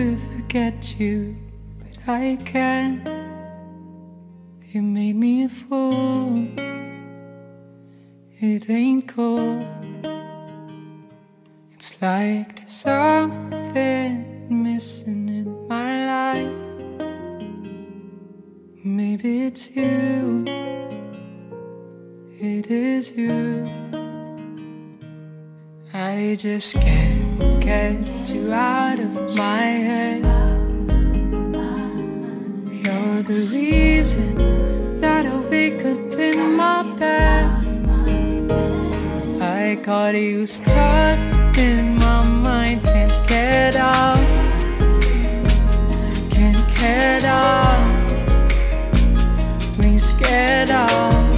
to forget you, but I can't. You made me a fool. It ain't cool. It's like there's something missing in my life. Maybe it's you. It is you. I just can't get you out of my head. You're the reason that I wake up in my bed. I got you stuck in my mind. Can't get out. Can't get out. Please get out.